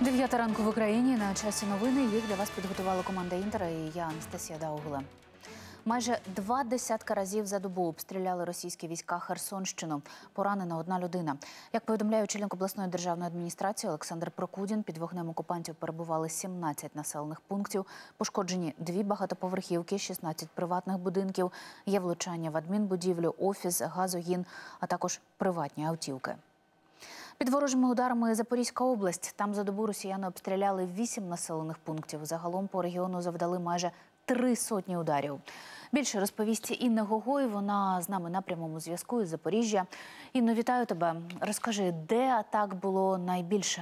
9 ранку в Україні. На часі новини. Їх для вас підготувала команда «Інтера» і я, Анастасія Даугла. Майже 20 разів за добу обстріляли російські війська Херсонщину. Поранена одна людина. Як повідомляє очільник обласної державної адміністрації Олександр Прокудін, під вогнем окупантів перебували 17 населених пунктів. Пошкоджені 2 багатоповерхівки, 16 приватних будинків. Є влучання в адмінбудівлю, офіс, газогін, а також приватні автівки. Під ворожими ударами Запорізька область. Там за добу росіяни обстріляли 8 населених пунктів. Загалом по регіону завдали майже 300 ударів. Більше розповість Інна Гогой. Вона з нами на прямому зв'язку із Запоріжжя. Інно, вітаю тебе. Розкажи, де атак було найбільше?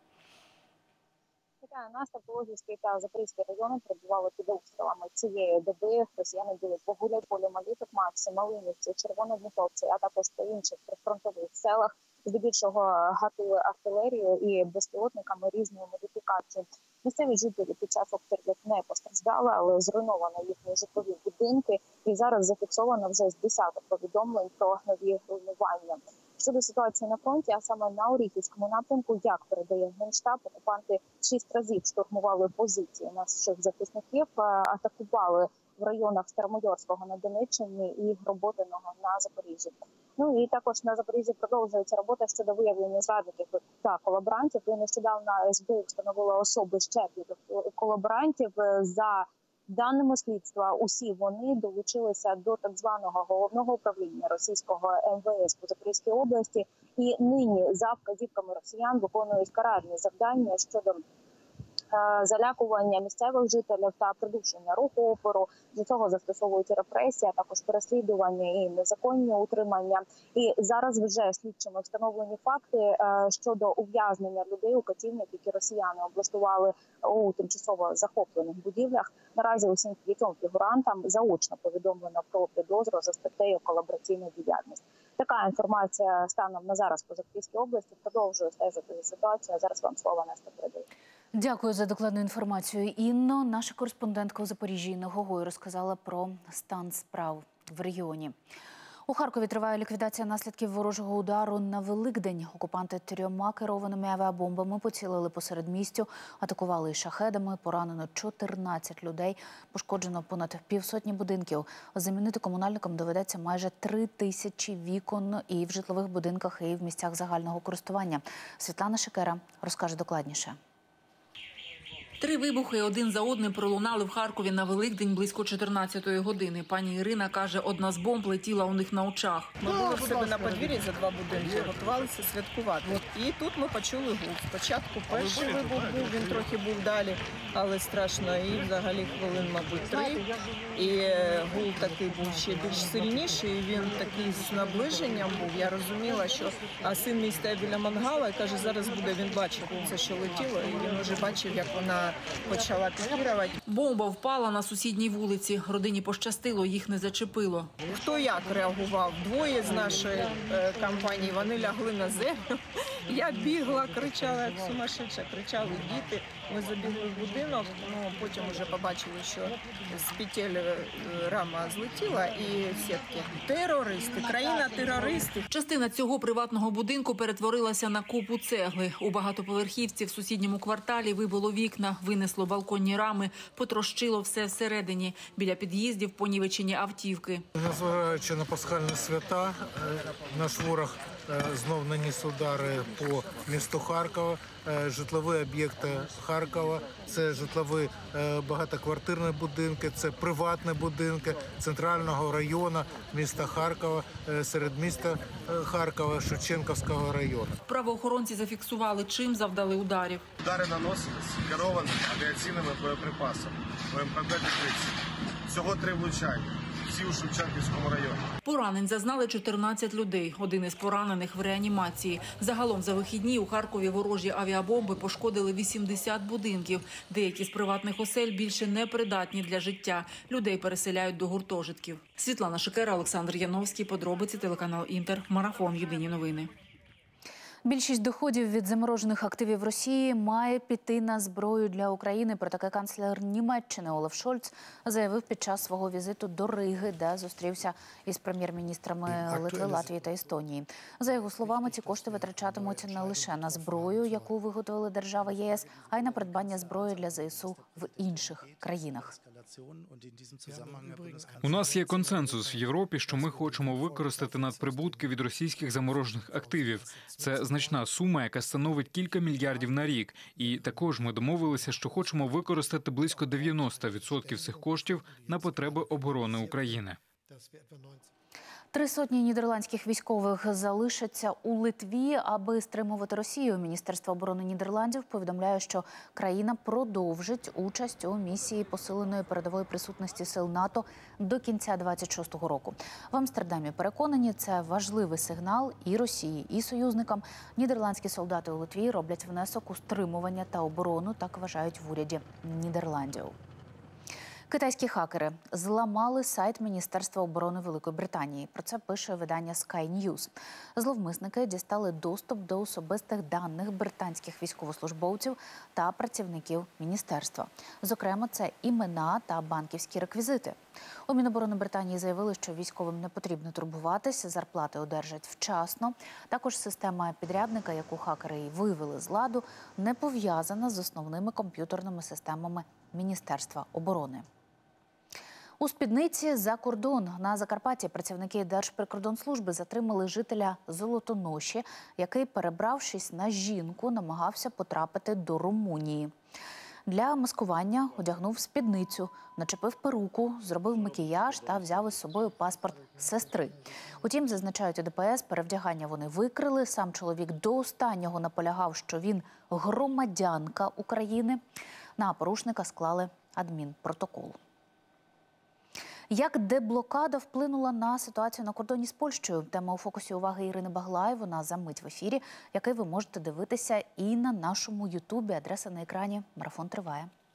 Настя, Пологівський та Запорізький райони перебували під обстрілами цієї доби. Росіяни били по Гуляйполю, Малій Токмачці, Малинівці, Червонодмитровці, а також по інших прифронтових селах. Здебільшого гатили артилерію і безпілотниками різної модифікації. Місцеві жителі під час обстрілів не постраждали, але зруйновано їхні житлові будинки. І зараз зафіксовано вже з десяток повідомлень про нові руйнування. Щодо ситуації на фронті, а саме на Оріхівському напрямку, як передає Генштаб, окупанти 6 разів штурмували позиції наших захисників, атакували в районах Старомайорського на Донеччині і Роботиного на Запоріжжі. Ну і також на Запоріжжі продовжується робота щодо виявлення зрадників та колаборантів. І нещодавно СБУ встановила особи ще 5 колаборантів. За даними слідства, усі вони долучилися до так званого головного управління російського МВС по Запорізькій області. І нині за вказівками росіян виконують каральні завдання щодо залякування місцевих жителів та придушення руху опору. Для цього застосовують репресії, а також переслідування і незаконні утримання. І зараз вже слідчими встановлені факти щодо ув'язнення людей у катівнях, які росіяни облаштували у тимчасово захоплених будівлях. Наразі усім 5 фігурантам заочно повідомлено про підозру за статтею «Колабораційна діяльність». Така інформація станом на зараз по Запорізькій області. Продовжую стежити за ситуацією. Зараз вам слово, Настя, передаю. Дякую за докладну інформацію, Інно. Наша кореспондентка у Запоріжжі Інна Гогой розказала про стан справ в регіоні. У Харкові триває ліквідація наслідків ворожого удару на Великдень. Окупанти 3 керованими авіабомбами поцілили по середмістю, атакували шахедами, поранено 14 людей, пошкоджено понад 50 будинків. Замінити комунальникам доведеться майже 3000 вікон і в житлових будинках, і в місцях загального користування. Світлана Шикера розкаже докладніше. 3 вибухи один за одним пролунали в Харкові на Великдень близько 14-ї години. Пані Ірина каже, одна з бомб летіла у них на очах. Ми були в себе на подвір'ї за 2 будинки, готувалися святкувати. І тут ми почули гул. Спочатку перший вибух був, він трохи був далі, але страшно. І взагалі хвилин, мабуть, 3. І гул такий був ще більш сильніший, він такий з наближенням був. Я розуміла, що син мій стояв біля мангала і каже, зараз буде, він бачив це, що летіло, і він вже бачив, як вона почала пікірувати. Бомба впала на сусідній вулиці. Родині пощастило, їх не зачепило. Хто як реагував? 2 з нашої компанії, вони лягли на землю. Я бігла, кричала, як сумасшедша, кричали діти. Ми забігли в будинок, потім вже побачили, що з петель рама злетіла і сітки. Терористи, країна терористів. Частина цього приватного будинку перетворилася на купу цегли. У багатоповерхівці в сусідньому кварталі вибило вікна, винесло балконні рами, потрощило все всередині. Біля під'їздів понівечені автівки. Незважаючи на пасхальні свята, наш ворог знов наніс удари по місту Харкова, житлові об'єкти Харкова, це житлові багатоквартирні будинки, це приватні будинки центрального району міста Харкова, середмістя Харкова, Шевченківського району. Правоохоронці зафіксували, чим завдали ударів. Удари наносились керованими авіаційними боєприпасами МП-30. Всього 3 влучання. Всі у Шевченківському районі. Поранень зазнали 14 людей. Один із поранених в реанімації. Загалом за вихідні у Харкові ворожі авіабомби пошкодили 80 будинків. Деякі з приватних осель більше не придатні для життя. Людей переселяють до гуртожитків. Світлана Шикера, Олександр Яновський. Подробиці, телеканал «Інтер». Марафон. Єдині новини. Більшість доходів від заморожених активів Росії має піти на зброю для України. Про таке канцлер Німеччини Олаф Шольц заявив під час свого візиту до Риги, де зустрівся із прем'єр-міністрами Литви, Латвії та Естонії. За його словами, ці кошти витрачатимуть не лише на зброю, яку виготовили держави ЄС, а й на придбання зброї для ЗСУ в інших країнах. У нас є консенсус в Європі, що ми хочемо використати надприбутки від російських заморожених активів. Це значна сума, яка становить кілька мільярдів на рік. І також ми домовилися, що хочемо використати близько 90% цих коштів на потреби оборони України. 300 нідерландських військових залишаться у Литві, аби стримувати Росію. Міністерство оборони Нідерландів повідомляє, що країна продовжить участь у місії посиленої передової присутності сил НАТО до кінця 26-го року. В Амстердамі переконані, це важливий сигнал і Росії, і союзникам. Нідерландські солдати у Литві роблять внесок у стримування та оборону, так вважають в уряді Нідерландів. Китайські хакери зламали сайт Міністерства оборони Великої Британії. Про це пише видання Sky News. Зловмисники дістали доступ до особистих даних британських військовослужбовців та працівників міністерства. Зокрема, це імена та банківські реквізити. У Міноборони Британії заявили, що військовим не потрібно турбуватися, зарплати одержать вчасно. Також система підрядника, яку хакери й вивели з ладу, не пов'язана з основними комп'ютерними системами Міністерства оборони. У Спідниці за кордон. На Закарпатті працівники Держприкордонслужби затримали жителя Золотоноші, який, перебравшись на жінку, намагався потрапити до Румунії. Для маскування одягнув спідницю, начепив перуку, зробив макіяж та взяв із собою паспорт сестри. Утім, зазначають у ДПС, перевдягання вони викрили. Сам чоловік до останнього наполягав, що він громадянка України. На порушника склали адмінпротокол. Як деблокада вплинула на ситуацію на кордоні з Польщею? Тема у фокусі уваги Ірини Баглай. Вона за мить в ефірі, який ви можете дивитися і на нашому Ютубі. Адреса на екрані. Марафон триває.